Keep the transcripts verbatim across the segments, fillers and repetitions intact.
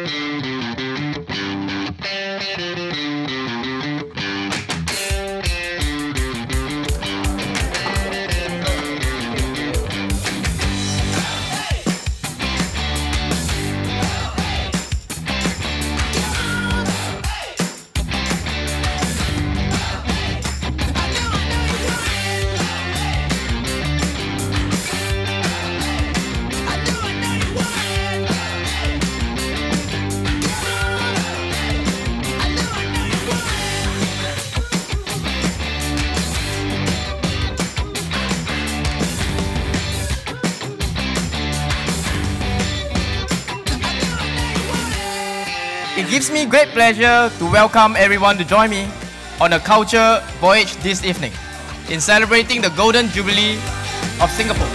It gives me great pleasure to welcome everyone to join me on a culture voyage this evening in celebrating the Golden Jubilee of Singapore.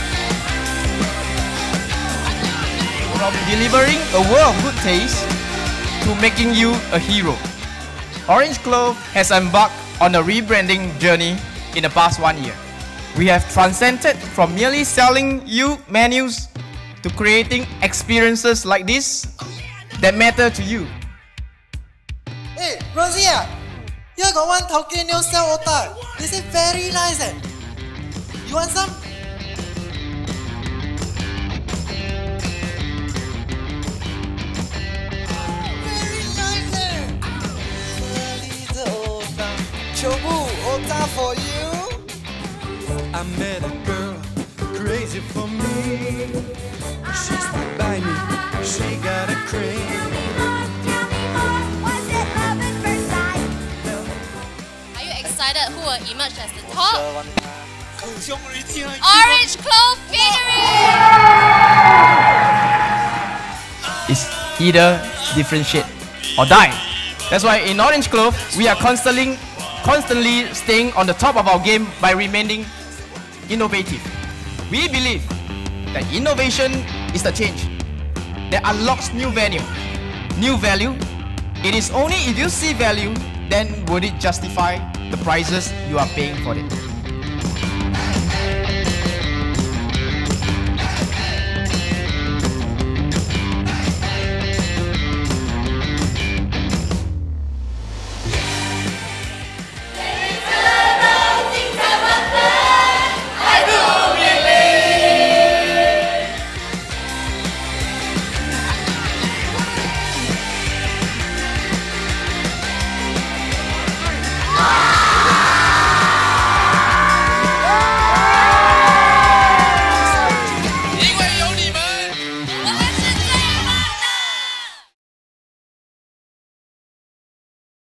From delivering a world of good taste to making you a hero, Orange Clove has embarked on a rebranding journey in the past one year. We have transcended from merely selling you menus to creating experiences like this that matter to you. Hey, Rosie, here got one Tauke new sell otak. They say very nice eh. You want some? Very nice eh. Little otak, chobu otak for you. I met a girl crazy for me. She stood by me, she got a crane. Are you excited who will emerge as the top? Orange Clove Piggery! It's either differentiate or die. That's why in Orange Clove, we are constantly, constantly staying on the top of our game by remaining innovative. We believe that innovation is the change that unlocks new value. New value, it is only if you see value, then would it justify the prices you are paying for it.